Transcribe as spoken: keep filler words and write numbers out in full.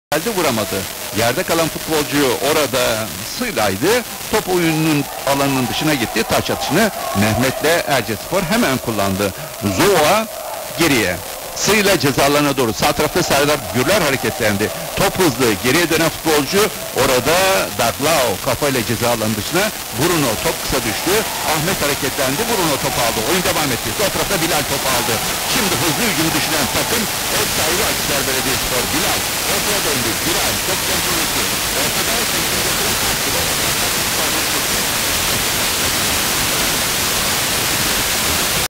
geldi, vuramadı. Yerde kalan futbolcu orada Sığlay'dı. Top oyunun alanının dışına gitti. Taç atışını Mehmet'le Erciyesspor hemen kullandı. Zoa geriye. Sığla cezalarına doğru. Sağ tarafta Serdar Gürler hareketlendi. Top hızlı. Geriye dönen futbolcu orada Daglao kafayla ceza alanının dışına. Bruno top kısa düştü. Ahmet hareketlendi. Bruno top aldı. Oyun devam etti. Sol tarafta Bilal top aldı. Şimdi hızlı hücumu düşünen takım ev sahibi Akhisar Belediyespor. Bilal